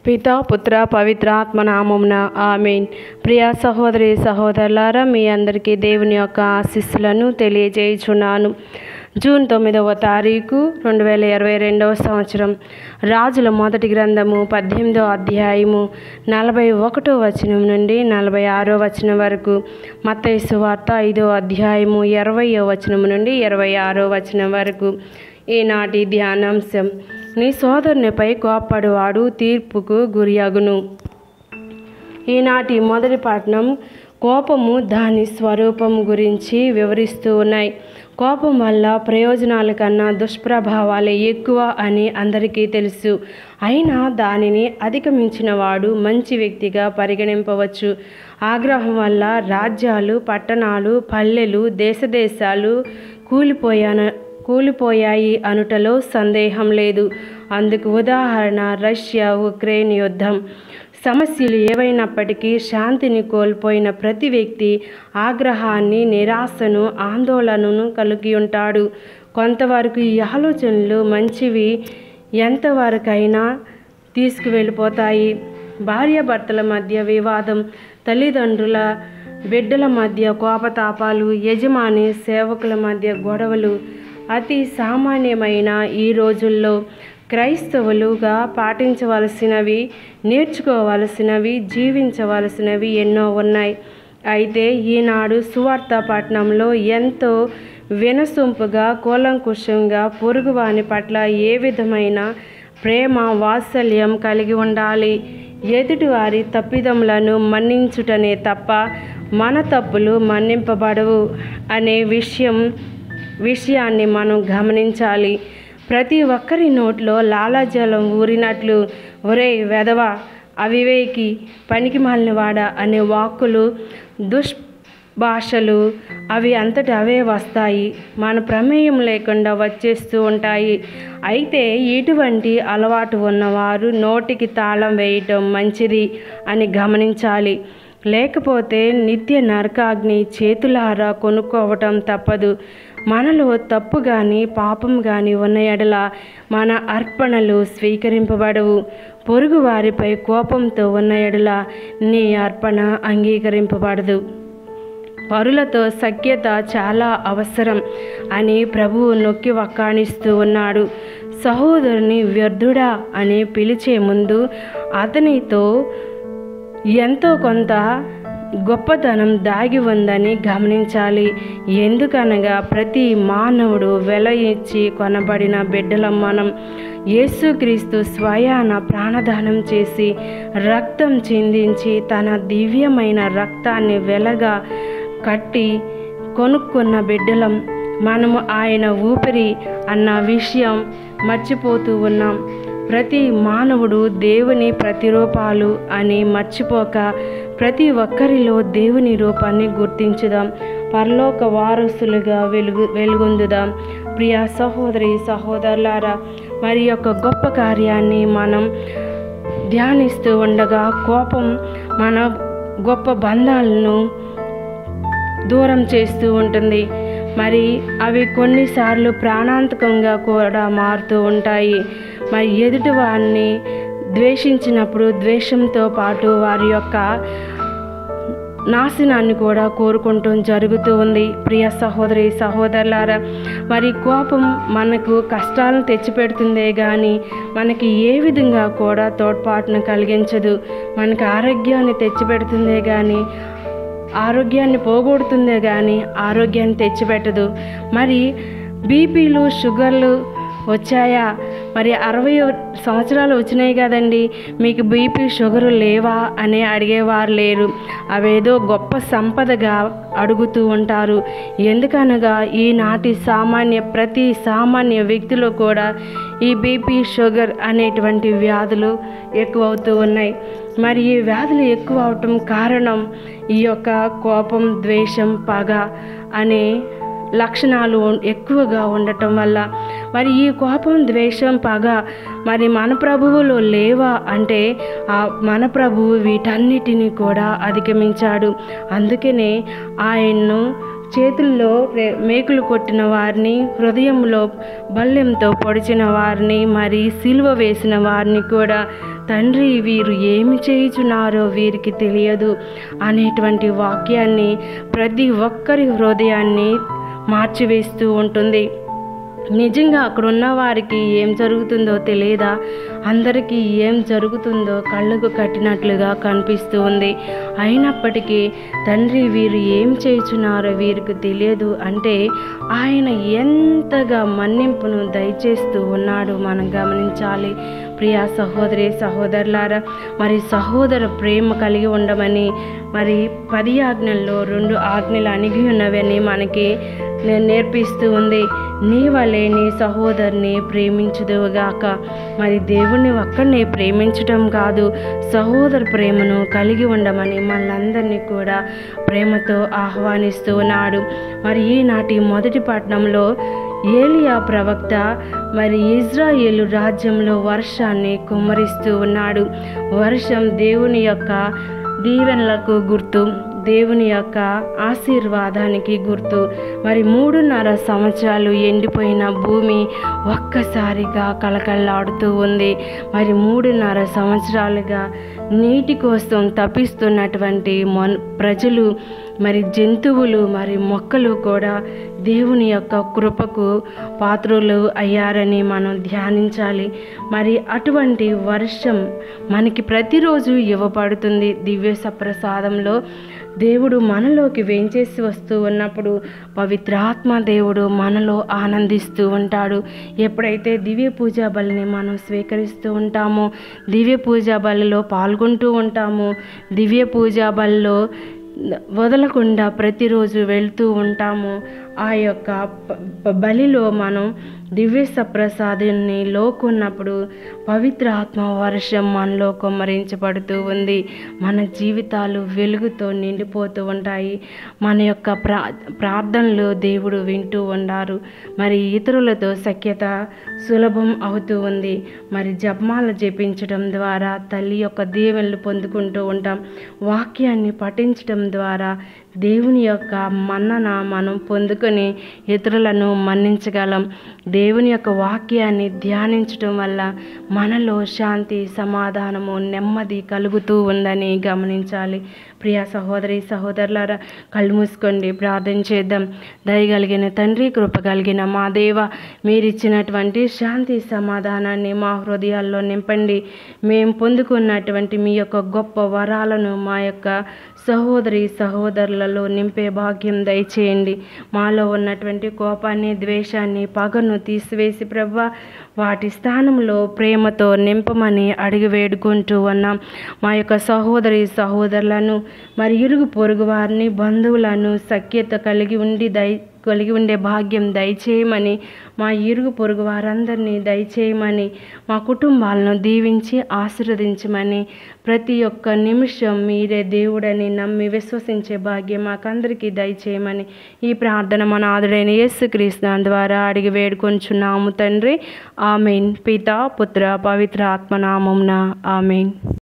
పితా పుత్ర పవిత్ర ఆత్మ నామమున ఆమేన్. ప్రియ సహోదరి సహోదరులారా, మీ అందరికీ దేవుని యొక్క ఆశీస్సులను తెలియజేయుచున్నాను. జూన్ 9వ తారీఖు 2022వ సంవత్సరం. రాజుల మొదటి గ్రంథము 18వ అధ్యాయము 41వ వచనం నుండి 46వ వచనం వరకు, మత్తయి సువార్త 5వ అధ్యాయము 20వ వచనం నుండి 26వ వచనం వరకు. ఈనాటి ధ్యానాంశం: నీ సోదరునిపై కోప్పడువాడు తీర్పుకు గురియగును. ఈనాటి మొదటి పఠనం కోపము దాని స్వరూపం గురించి వివరిస్తూ ఉన్నాయి. కోపం వల్ల ప్రయోజనాల కన్నా దుష్ప్రభావాలే ఎక్కువ అని అందరికీ తెలుసు. అయినా దానిని అధిగమించిన వాడు మంచి వ్యక్తిగా పరిగణింపవచ్చు. ఆగ్రహం వల్ల రాజ్యాలు, పట్టణాలు, పల్లెలు, దేశాలు కూలిపోయాయి అనుటలో సందేహం లేదు. అందుకు ఉదాహరణ రష్యా ఉక్రెయిన్ యుద్ధం. సమస్యలు ఏవైనప్పటికీ శాంతిని కోల్పోయిన ప్రతి వ్యక్తి ఆగ్రహాన్ని, నిరాశను, ఆందోళనను కలిగి ఉంటాడు. కొంతవరకు ఈ ఆలోచనలు మంచివి ఎంతవరకైనా తీసుకువెళ్ళిపోతాయి. భార్యాభర్తల మధ్య వివాదం, తల్లిదండ్రుల బిడ్డల మధ్య కోపతాపాలు, యజమాని సేవకుల మధ్య గొడవలు అతి సామాన్యమైన ఈ రోజుల్లో క్రైస్తవులుగా పాటించవలసినవి, నేర్చుకోవలసినవి, జీవించవలసినవి ఎన్నో ఉన్నాయి. అయితే ఈనాడు సువార్త పట్టణంలో ఎంతో వినసొంపుగా, కూలంకుషంగా పొరుగువాని పట్ల ఏ విధమైన ప్రేమ, వాత్సల్యం కలిగి ఉండాలి. ఎదుటివారి తప్పిదములను మన్నించుటనే తప్ప మన తప్పులు మన్నింపబడవు అనే విషయాన్ని మనం గమనించాలి. ప్రతి ఒక్కరి నోట్లో లాలాజలం ఊరినట్లు ఒరే వెధవ, అవివేకి, పనికి మాలినవాడా అనే వాక్కులు, దుష్భాషలు అవి అంతట అవే వస్తాయి. మన ప్రమేయం లేకుండా వచ్చేస్తూ ఉంటాయి. అయితే ఇటువంటి అలవాటు ఉన్నవారు నోటికి తాళం వేయటం మంచిది అని గమనించాలి. లేకపోతే నిత్య నరకాగ్ని చేతులారా కొనుక్కోవటం తప్పదు. మనలో తప్పు కానీ పాపం కానీ ఉన్న ఎడల మన అర్పణలు స్వీకరింపబడవు. పొరుగు వారిపై కోపంతో ఉన్న ఎడల నీ అర్పణ అంగీకరింపబడదు. పరులతో సఖ్యత చాలా అవసరం అని ప్రభువు నొక్కి వక్కాణిస్తూ ఉన్నాడు. సహోదరుని వ్యర్థుడా అని పిలిచే ముందు అతనితో ఎంతో కొంత గొప్పతనం దాగి ఉందని గమనించాలి. ఎందుకనగా ప్రతి మానవుడు వెల ఇచ్చి కొనబడిన బిడ్డలం మనం. యేసుక్రీస్తు స్వయాన ప్రాణదానం చేసి రక్తం చిందించి తన దివ్యమైన రక్తాన్ని వెలగా కట్టి కొనుక్కున్న బిడ్డలం మనము. ఆయన ఊపిరి అన్న విషయం మర్చిపోతూ ఉన్నాం. ప్రతి మానవుడు దేవుని ప్రతిరూపాలు అని మర్చిపోక ప్రతి ఒక్కరిలో దేవుని రూపాన్ని గుర్తించుదాం. పరలోక వారసులుగా వెలుగొందుదాం. ప్రియ సహోదరి సహోదరులారా, మరి యొక్క గొప్ప కార్యాన్ని మనం ధ్యానిస్తూ ఉండగా కోపం మన గొప్ప బంధాలను దూరం చేస్తూ ఉంటుంది. మరి అవి కొన్నిసార్లు ప్రాణాంతకంగా కూడా మారుతూ ఉంటాయి. మరి ఎదుటి వారిని ద్వేషించినప్పుడు ద్వేషంతో పాటు వారి యొక్క నాశనాన్ని కూడా కోరుకుంటూ జరుగుతూ ఉంది. ప్రియ సహోదరి సహోదరులారా, మరి కోపం మనకు కష్టాలను తెచ్చిపెడుతుందే కానీ మనకి ఏ విధంగా కూడా తోడ్పాటును కలిగించదు. మనకు ఆరోగ్యాన్ని తెచ్చిపెడుతుందే కానీ ఆరోగ్యాన్ని పోగొడుతుందే కానీ ఆరోగ్యాన్ని తెచ్చిపెట్టదు. మరి బీపీలు, షుగర్లు వచ్చాయా? మరి 60 సంవత్సరాలు వచ్చినాయి కదండి, మీకు బీపీ, షుగరు లేవా అని అడిగేవారు లేరు. అవేదో గొప్ప సంపదగా అడుగుతూ ఉంటారు. ఎందుకనగా ఈనాటి ప్రతి సామాన్య వ్యక్తిలో కూడా ఈ బీపీ, షుగర్ అనేటువంటి వ్యాధులు ఎక్కువవుతూ ఉన్నాయి. మరి ఈ వ్యాధులు ఎక్కువ అవటం కారణం ఈ యొక్క కోపం, ద్వేషం, పగ అనే లక్షణాలు ఎక్కువగా ఉండటం వల్ల. మరి ఈ కోపం, ద్వేషం, పగ మరి మన ప్రభువులో లేవా అంటే మన ప్రభువు వీటన్నిటిని కూడా అధిగమించాడు. అందుకనే ఆయన్ను చేతుల్లో మేకులు కొట్టిన వారిని, హృదయంలో బల్లెంతో పొడిచిన వారిని, మరి సిలువ వేసిన వారిని కూడా తండ్రి వీరు ఏమి చేయుచున్నారో వీరికి తెలియదు అనేటువంటి వాక్యాన్ని ప్రతి ఒక్కరి హృదయాన్ని మార్చివేస్తూ ఉంటుంది. నిజంగా అక్కడ ఉన్న వారికి ఏం జరుగుతుందో తెలియదా? అందరికీ ఏం జరుగుతుందో కళ్ళకు కట్టినట్లుగా కనిపిస్తూ ఉంది. అయినప్పటికీ తండ్రి వీరు ఏం చేయుచున్నారో వీరికి తెలియదు అంటే ఆయన ఎంతగా మన్నింపును దయచేస్తూ ఉన్నాడు మనం గమనించాలి. ప్రియా సహోదరి సహోదరులారా, మరి సహోదర ప్రేమ కలిగి ఉండమని మరి 10 ఆజ్ఞల్లో 2 ఆజ్ఞలు అణిగి ఉన్నవని మనకి నేర్పిస్తూ ఉంది. నీ వలె నీ సహోదరుని ప్రేమించుదువుగాక. మరి దేవుణ్ణి ఒక్కడిని ప్రేమించటం కాదు, సహోదర ప్రేమను కలిగి ఉండమని మనందరినీ కూడా ప్రేమతో ఆహ్వానిస్తూ ఉన్నాడు. మరి ఈనాటి మొదటి పట్టణంలో ఏలియా ప్రవక్త మరి ఇజ్రాయేలు రాజ్యంలో వర్షాన్ని కుమ్మరిస్తూ ఉన్నాడు. వర్షం దేవుని యొక్క దీవెనలకు గుర్తు, దేవుని యొక్క ఆశీర్వాదానికి గుర్తు. మరి 3.5 సంవత్సరాలు ఎండిపోయిన భూమి ఒక్కసారిగా కళకళలాడుతూ ఉంది. మరి 3.5 సంవత్సరాలుగా నీటి కోసం తప్పిస్తున్నటువంటి ప్రజలు, మరి జంతువులు, మరి మొక్కలు కూడా దేవుని యొక్క కృపకు పాత్రులు అయ్యారని మనం ధ్యానించాలి. మరి అటువంటి వర్షం మనకి ప్రతిరోజు ఇవ్వబడుతుంది. దివ్య సప్రసాదంలో దేవుడు మనలోకి వేంచేసి వస్తూ ఉన్నప్పుడు పవిత్రాత్మ దేవుడు మనలో ఆనందిస్తూ ఉంటాడు. ఎప్పుడైతే దివ్య పూజా బలిని మనం స్వీకరిస్తూ ఉంటామో, దివ్య పూజా బలిలో పాల్గొంటూ ఉంటామో, దివ్య పూజా బలిలో వదలకుండా ప్రతిరోజు వెళ్తూ ఉంటాము, ఆ యొక్క బలిలో మనం దివ్య సప్రసాదాన్ని లోకున్నప్పుడు పవిత్ర ఆత్మ వర్షం మనలో కుమ్మరించబడుతూ ఉంది. మన జీవితాలు వెలుగుతో నిండిపోతూ ఉంటాయి. మన యొక్క ప్రార్థనలు దేవుడు వింటూ ఉన్నారు. మరి ఇతరులతో సఖ్యత సులభం అవుతూ ఉంది. మరి జపమాల జపించడం ద్వారా తల్లి యొక్క దీవెనలు పొందుకుంటూ ఉంటాం. వాక్యాన్ని పఠించడం ద్వారా దేవుని యొక్క మన్నన మనం పొందుకొని ఇతరులను మన్నించగలం. దేవుని యొక్క వాక్యాన్ని ధ్యానించడం వల్ల మనలో శాంతి, సమాధానము, నెమ్మది కలుగుతూ ఉందని గమనించాలి. ప్రియ సహోదరి సహోదరులారా, కళ్ళు మూసుకోండి, ప్రార్థన చేద్దాం. దయగలిగిన తండ్రి, కృప కలిగిన మా దేవ, మీరిచ్చినటువంటి శాంతి సమాధానాన్ని మా హృదయాల్లో నింపండి. మేము పొందుకున్నటువంటి మీ యొక్క గొప్ప వరాలను మా యొక్క సహోదరి సహోదరులలో నింపే భాగ్యం దయచేయండి. మాలో ఉన్నటువంటి కోపాన్ని, ద్వేషాన్ని, పగను తీసివేసి ప్రభువా వాటి స్థానంలో ప్రేమతో నింపమని అడిగి వేడుకుంటూ ఉన్నాం. మా యొక్క సహోదరి సహోదరులను, మరి ఇరుగు పొరుగు వారిని, బంధువులను సఖ్యత కలిగి ఉండే భాగ్యం దయచేయమని, మా ఇరుగు పొరుగు వారందరినీ దయచేయమని, మా కుటుంబాలను దీవించి ఆశీర్వదించమని, ప్రతి ఒక్క నిమిషం మీరే దేవుడని నమ్మి విశ్వసించే భాగ్యం మాకందరికీ దయచేయమని ఈ ప్రార్థన మన ఆదుడైన యేసుక్రీస్తు ద్వారా అడిగి వేడుకొంచున్నాము తండ్రి. ఆమెన్. పితా, పుత్ర, పవిత్ర ఆత్మ నామమున ఆమెన్.